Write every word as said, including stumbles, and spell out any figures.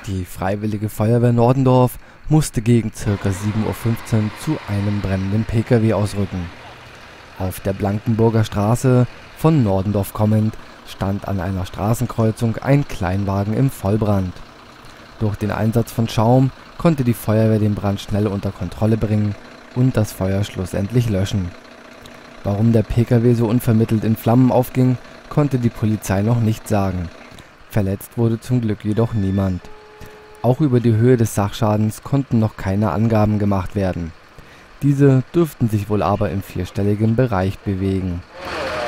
Die Freiwillige Feuerwehr Nordendorf musste gegen ca. sieben Uhr fünfzehn zu einem brennenden Pkw ausrücken. Auf der Blankenburger Straße, von Nordendorf kommend, stand an einer Straßenkreuzung ein Kleinwagen im Vollbrand. Durch den Einsatz von Schaum konnte die Feuerwehr den Brand schnell unter Kontrolle bringen und das Feuer schlussendlich löschen. Warum der Pkw so unvermittelt in Flammen aufging, konnte die Polizei noch nicht sagen. Verletzt wurde zum Glück jedoch niemand. Auch über die Höhe des Sachschadens konnten noch keine Angaben gemacht werden. Diese dürften sich wohl aber im vierstelligen Bereich bewegen.